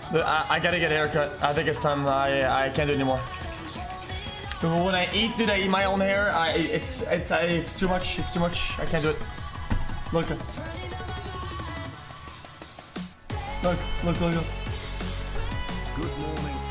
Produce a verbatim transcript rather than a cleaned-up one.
I, I gotta get a haircut. I think it's time. I I can't do it anymore. When I eat, dude, I eat my own hair. I it's it's I, it's too much. It's too much. I can't do it. Look. Look, look, look, look. Good morning.